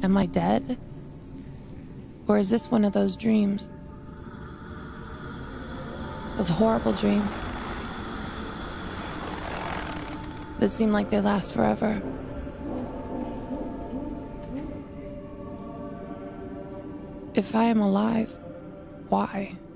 Am I dead? Or is this one of those dreams? Those horrible dreams that seem like they last forever. If I am alive, why?